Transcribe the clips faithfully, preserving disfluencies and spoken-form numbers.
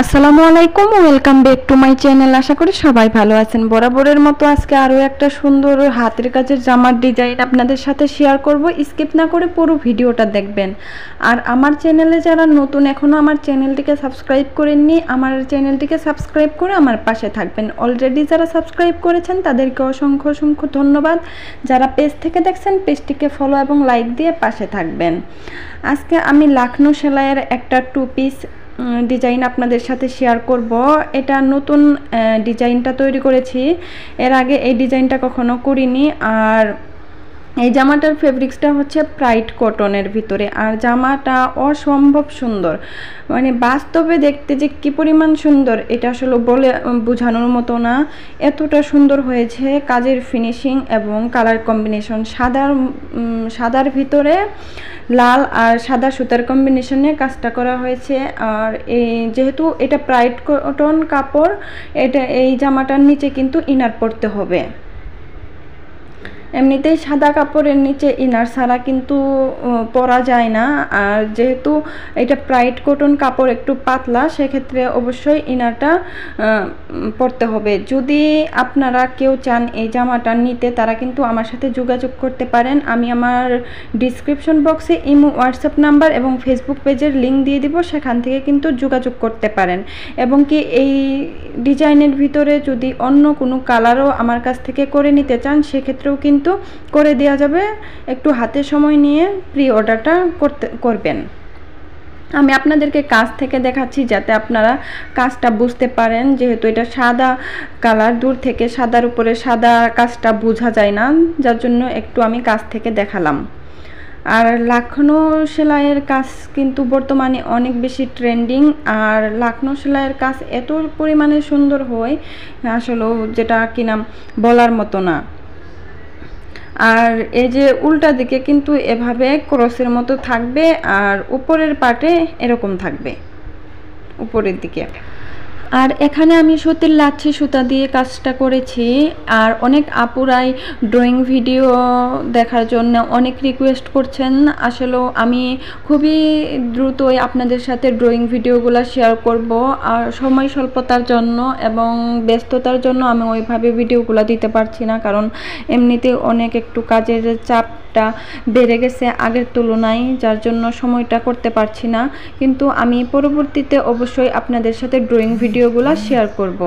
আসসালামু আলাইকুম, welcome back to my channel. আশা করি সবাই ভালো আছেন। বরাবরের মতো আজকে আরও একটা সুন্দর হাতের কাজের জামার ডিজাইন আপনাদের সাথে শেয়ার করব। স্কিপ না করে পুরো ভিডিওটা দেখবেন। আর আমার চ্যানেলে যারা নতুন, এখনও আমার চ্যানেলটিকে সাবস্ক্রাইব করেননি, আমার চ্যানেলটিকে সাবস্ক্রাইব করে আমার পাশে থাকবেন। অলরেডি যারা সাবস্ক্রাইব করেছেন তাদেরকে অসংখ্য অসংখ্য ধন্যবাদ। যারা পেজ থেকে দেখছেন পেজটিকে ফলো এবং লাইক দিয়ে পাশে থাকবেন। আজকে আমি লাখনৌ সেলাইয়ের একটা টু পিস ডিজাইন আপনাদের সাথে শেয়ার করব। এটা নতুন ডিজাইনটা তৈরি করেছি, এর আগে এই ডিজাইনটা কখনো করিনি। আর এই জামাটার ফেব্রিক্সটা হচ্ছে প্রাইড কটনের ভিতরে, আর জামাটা অসম্ভব সুন্দর, মানে বাস্তবে দেখতে যে কী পরিমাণ সুন্দর এটা আসলে বলে বোঝানোর মতো না, এতটা সুন্দর হয়েছে। কাজের ফিনিশিং এবং কালার কম্বিনেশন, সাদার সাদার ভিতরে লাল আর সাদা সুতার কম্বিনেশনে কাজটা করা হয়েছে। আর এই যেহেতু এটা প্রাইড কটন কাপড়, এটা এই জামাটার নিচে কিন্তু ইনার পরতে হবে। এমনিতেই সাদা কাপড়ের নিচে ইনার ছাড়া কিন্তু পরা যায় না। আর যেহেতু এটা প্রাইড কটন কাপড় একটু পাতলা, সেক্ষেত্রে অবশ্যই ইনারটা পরতে হবে। যদি আপনারা কেউ চান এই জামাটা নিতে, তারা কিন্তু আমার সাথে যোগাযোগ করতে পারেন। আমি আমার ডিসক্রিপশন বক্সে ইমো, হোয়াটসঅ্যাপ নাম্বার এবং ফেসবুক পেজের লিঙ্ক দিয়ে দিব, সেখান থেকে কিন্তু যোগাযোগ করতে পারেন। এবং কি এই ডিজাইনের ভিতরে যদি অন্য কোনো কালারও আমার কাছ থেকে করে নিতে চান, সেক্ষেত্রেও কিন্তু কিন্তু করে দেওয়া যাবে। একটু হাতে সময় নিয়ে প্রি অর্ডারটা করতে করবেন। আমি আপনাদেরকে কাজ থেকে দেখাচ্ছি যাতে আপনারা কাজটা বুঝতে পারেন, যেহেতু এটা সাদা কালার, দূর থেকে সাদার উপরে সাদা কাজটা বোঝা যায় না, যার জন্য একটু আমি কাজ থেকে দেখালাম। আর লাখনৌ সেলাইয়ের কাজ কিন্তু বর্তমানে অনেক বেশি ট্রেন্ডিং। আর লাখনৌ সেলাইয়ের কাজ এত পরিমাণে সুন্দর হয় আসলে যেটা কিনা বলার মতো না। আর এই যে উল্টা দিকে কিন্তু এভাবে ক্রসের মতো থাকবে, আর উপরের পাটে এরকম থাকবে উপরের দিকে। আর এখানে আমি সুতির লাচ্ছি সুতা দিয়ে কাজটা করেছি। আর অনেক আপুরাই ড্রয়িং ভিডিও দেখার জন্য অনেক রিকোয়েস্ট করছেন। আসলেও আমি খুবই দ্রুতই আপনাদের সাথে ড্রয়িং ভিডিওগুলো শেয়ার করব। আর সময় স্বল্পতার জন্য এবং ব্যস্ততার জন্য আমি ওইভাবে ভিডিওগুলো দিতে পারছি না, কারণ এমনিতে অনেক একটু কাজের চাপটা বেড়ে গেছে আগের তুলনায়, যার জন্য সময়টা করতে পারছি না। কিন্তু আমি পরবর্তীতে অবশ্যই আপনাদের সাথে ড্রয়িং ভিডিও ভিডিওগুলো শেয়ার করব,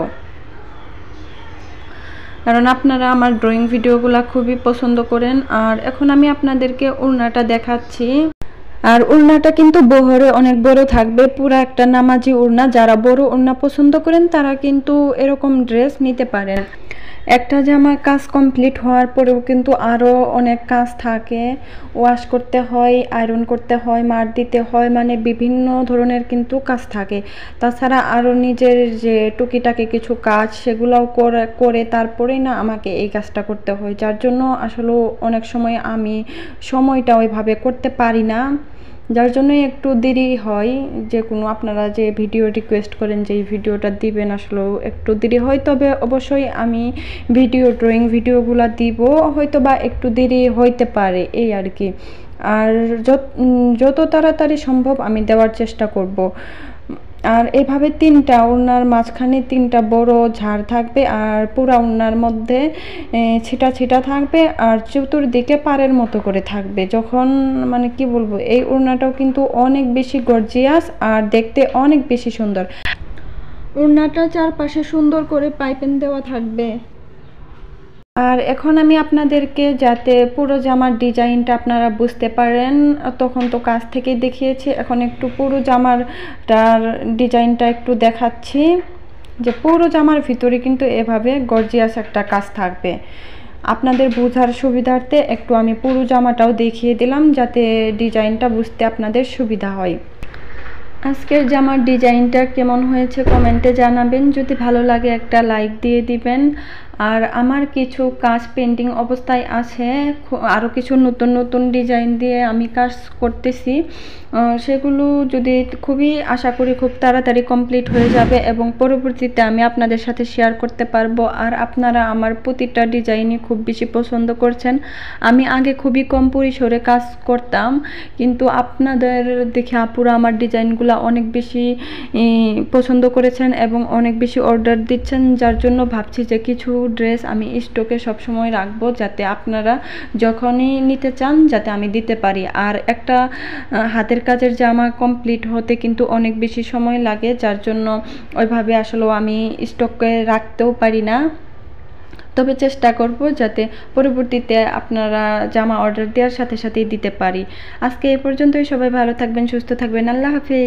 কারণ আপনারা আমার ড্রয়িং ভিডিওগুলো খুবই পছন্দ করেন। আর এখন আমি আপনাদেরকে ওড়নাটা দেখাচ্ছি। আর ওড়নাটা কিন্তু বহরে অনেক বড় থাকবে, পুরো একটা নামাজি ওড়না। যারা বড় ওড়না পছন্দ করেন তারা কিন্তু এরকম ড্রেস নিতে পারেন। একটা জামার কাজ কমপ্লিট হওয়ার পরেও কিন্তু আরও অনেক কাজ থাকে, ওয়াশ করতে হয়, আয়রন করতে হয়, মার দিতে হয়, মানে বিভিন্ন ধরনের কিন্তু কাজ থাকে। তাছাড়া আরও নিজের যে টুকিটাকি কিছু কাজ, সেগুলোও করে করে তারপরেই না আমাকে এই কাজটা করতে হয়, যার জন্য আসলে অনেক সময় আমি সময়টা ওইভাবে করতে পারি না, যার জন্যই একটু দেরি হয়। যে কোনো আপনারা যে ভিডিও রিকোয়েস্ট করেন যে এই ভিডিওটা দিবেন, আসলেও একটু দেরি হয়। তবে অবশ্যই আমি ভিডিও ড্রয়িং ভিডিওগুলো দিব, হয়তো বা একটু দেরি হইতে পারে এই আর কি। আর যত যত তাড়াতাড়ি সম্ভব আমি দেওয়ার চেষ্টা করব। আর এভাবে তিনটা ওড়নার মাঝখানে তিনটা বড় ঝাড় থাকবে, আর পুরা ওড়নার মধ্যে ছিটা ছিটা থাকবে, আর চতুর্দিকে পাড়ের মতো করে থাকবে। যখন মানে কি বলবো, এই ওড়নাটাও কিন্তু অনেক বেশি গর্জিয়াস আর দেখতে অনেক বেশি সুন্দর। ওড়নাটা চারপাশে সুন্দর করে পাইপিং দেওয়া থাকবে। আর এখন আমি আপনাদেরকে, যাতে পুরো জামার ডিজাইনটা আপনারা বুঝতে পারেন, তখন তো কাছ থেকেই দেখিয়েছি, এখন একটু পুরো জামারটার ডিজাইনটা একটু দেখাচ্ছি। যে পুরো জামার ভিতরে কিন্তু এভাবে গর্জিয়াস একটা কাজ থাকবে। আপনাদের বোঝার সুবিধার্থে একটু আমি পুরো জামাটাও দেখিয়ে দিলাম, যাতে ডিজাইনটা বুঝতে আপনাদের সুবিধা হয়। আজকের জামার ডিজাইনটা কেমন হয়েছে কমেন্টে জানাবেন। যদি ভালো লাগে একটা লাইক দিয়ে দিবেন। আর আমার কিছু কাজ পেন্ডিং অবস্থায় আছে, আরও কিছু নতুন নতুন ডিজাইন দিয়ে আমি কাজ করতেছি। সেগুলো যদি খুবই আশা করি খুব তাড়াতাড়ি কমপ্লিট হয়ে যাবে এবং পরবর্তীতে আমি আপনাদের সাথে শেয়ার করতে পারবো। আর আপনারা আমার প্রতিটা ডিজাইনই খুব বেশি পছন্দ করছেন। আমি আগে খুবই কম পরিসরে কাজ করতাম, কিন্তু আপনাদের দেখে আপুরা আমার ডিজাইনগুলো অনেক বেশি পছন্দ করেছেন এবং অনেক বেশি অর্ডার দিচ্ছেন, যার জন্য ভাবছি যে কিছু ড্রেস আমি স্টকে সবসময় রাখবো, যাতে আপনারা যখনই নিতে চান যাতে আমি দিতে পারি। আর একটা হাতের কাজের জামা কমপ্লিট হতে কিন্তু অনেক বেশি সময় লাগে, যার জন্য ওইভাবে আসলে আমি স্টকে রাখতেও পারি না। তবে চেষ্টা করব যাতে পরবর্তীতে আপনারা জামা অর্ডার দেওয়ার সাথে সাথেই দিতে পারি। আজকে এ পর্যন্তই। সবাই ভালো থাকবেন, সুস্থ থাকবেন। আল্লাহ হাফেজ।